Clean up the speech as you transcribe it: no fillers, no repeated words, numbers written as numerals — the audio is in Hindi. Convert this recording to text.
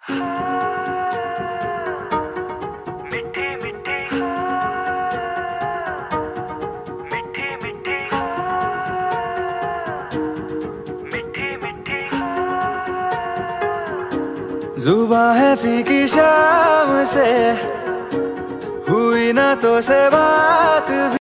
मिठी मिठी मिठी मिठी मिठी मिठी जुबां है फीकी शाम से, हुई ना तो से बात।